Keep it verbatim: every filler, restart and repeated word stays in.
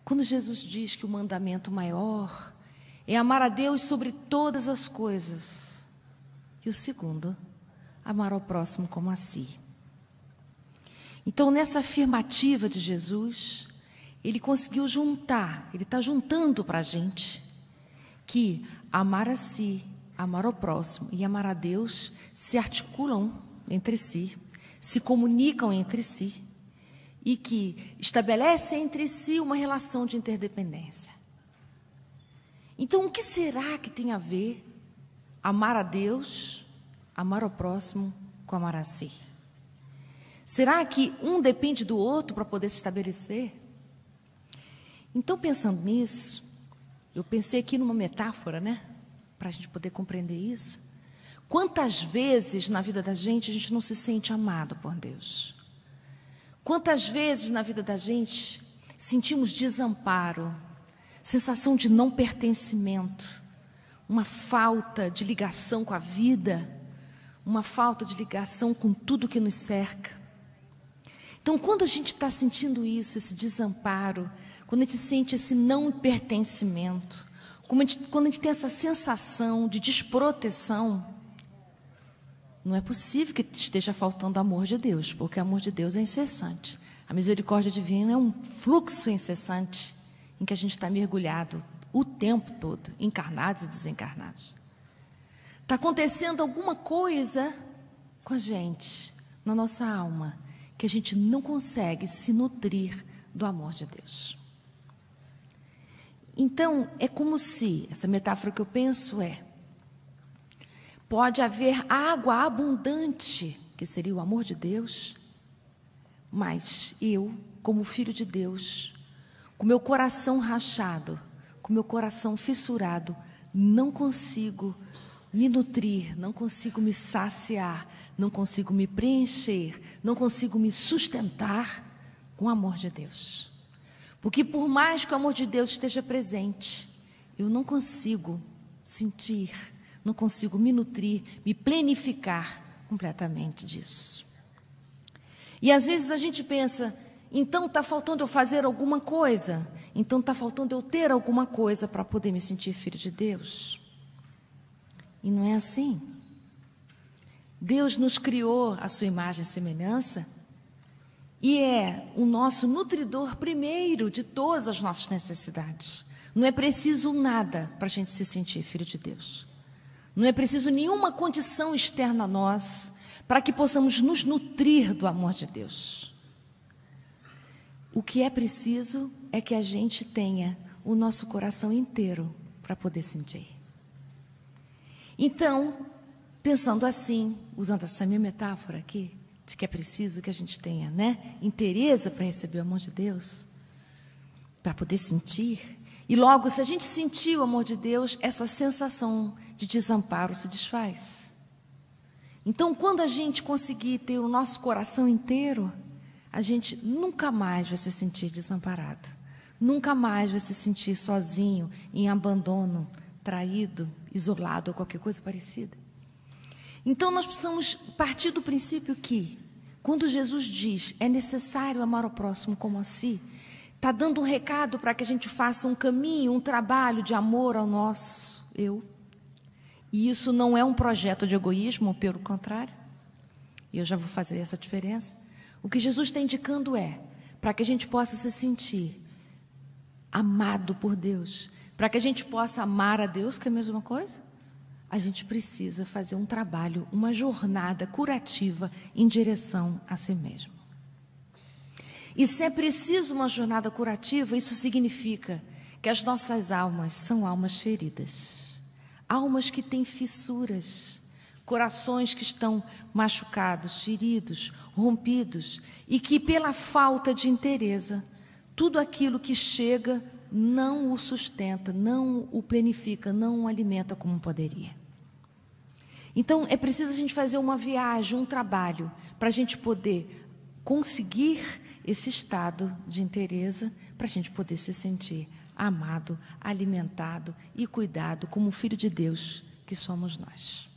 Quando Jesus diz que o mandamento maior é amar a Deus sobre todas as coisas, e o segundo, amar ao próximo como a si. Então, nessa afirmativa de Jesus, ele conseguiu juntar, ele está juntando para a gente que amar a si, amar ao próximo e amar a Deus se articulam entre si, se comunicam entre si e que estabelecem entre si uma relação de interdependência. Então, o que será que tem a ver amar a Deus, amar ao próximo com amar a si? Será que um depende do outro para poder se estabelecer? Então, pensando nisso, eu pensei aqui numa metáfora, né? Para a gente poder compreender isso. Quantas vezes na vida da gente a gente não se sente amado por Deus? Quantas vezes na vida da gente sentimos desamparo, sensação de não pertencimento, uma falta de ligação com a vida, uma falta de ligação com tudo que nos cerca? Então, quando a gente está sentindo isso, esse desamparo, quando a gente sente esse não pertencimento, quando a gente, quando a gente tem essa sensação de desproteção, não é possível que esteja faltando amor de Deus, porque o amor de Deus é incessante. A misericórdia divina é um fluxo incessante em que a gente está mergulhado o tempo todo, encarnados e desencarnados. Está acontecendo alguma coisa com a gente, na nossa alma, que a gente não consegue se nutrir do amor de Deus. Então, é como se, essa metáfora que eu penso é, pode haver água abundante, que seria o amor de Deus, mas eu, como filho de Deus, com meu coração rachado, com meu coração fissurado, não consigo me nutrir, não consigo me saciar, não consigo me preencher, não consigo me sustentar com o amor de Deus. Porque por mais que o amor de Deus esteja presente, eu não consigo sentir, não consigo me nutrir, me plenificar completamente disso. E às vezes a gente pensa, então está faltando eu fazer alguma coisa, então está faltando eu ter alguma coisa para poder me sentir filho de Deus. E não é assim. Deus nos criou à sua imagem e semelhança e é o nosso nutridor primeiro de todas as nossas necessidades. Não é preciso nada para a gente se sentir filho de Deus. Não é preciso nenhuma condição externa a nós para que possamos nos nutrir do amor de Deus. O que é preciso é que a gente tenha o nosso coração inteiro para poder sentir. Então, pensando assim, usando essa minha metáfora aqui, de que é preciso que a gente tenha, né, interesse para receber o amor de Deus, para poder sentir. E logo, se a gente sentir o amor de Deus, essa sensação de desamparo se desfaz. Então, quando a gente conseguir ter o nosso coração inteiro, a gente nunca mais vai se sentir desamparado. Nunca mais vai se sentir sozinho, em abandono, traído, isolado ou qualquer coisa parecida. Então, nós precisamos partir do princípio que, quando Jesus diz, é necessário amar o próximo como a si, está dando um recado para que a gente faça um caminho, um trabalho de amor ao nosso eu. E isso não é um projeto de egoísmo, pelo contrário. E eu já vou fazer essa diferença. O que Jesus está indicando é, para que a gente possa se sentir amado por Deus, para que a gente possa amar a Deus, que é a mesma coisa, a gente precisa fazer um trabalho, uma jornada curativa em direção a si mesmo. E se é preciso uma jornada curativa, isso significa que as nossas almas são almas feridas, almas que têm fissuras, corações que estão machucados, feridos, rompidos, e que pela falta de inteireza, tudo aquilo que chega não o sustenta, não o planifica, não o alimenta como poderia. Então, é preciso a gente fazer uma viagem, um trabalho, para a gente poder conseguir esse estado de inteireza, para a gente poder se sentir amado, alimentado e cuidado como filho de Deus que somos nós.